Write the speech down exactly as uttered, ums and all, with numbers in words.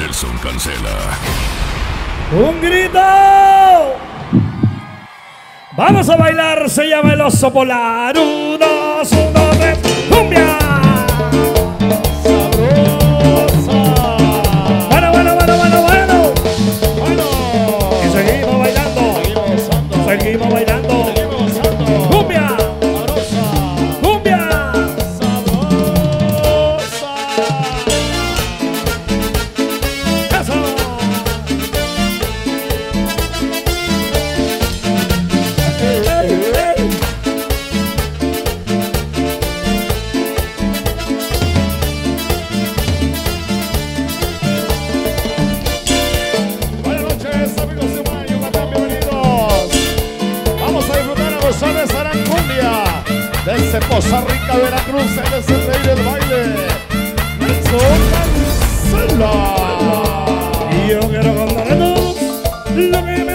Nelson Cancela. ¡Un grito! Vamos a bailar, se llama el oso polar. Un, dos, uno, tres, ¡cumbia! ¡Sabrosa! Bueno, bueno, bueno, bueno, bueno. Bueno. Y seguimos bailando. Seguimos gozando. Seguimos bailando. Seguimos gozando. ¡Cumbia! Sabrosa. ¡Cumbia! Sabrosa. ¡Eso! Buenas noches, amigos de Humana, Yucatán, bienvenidos. Vamos a disfrutar a gozar de Sarancumbia desde Poza Rica, Veracruz, en el centro del baile. Nelson Cancela. Y yo quiero contar a todos lo que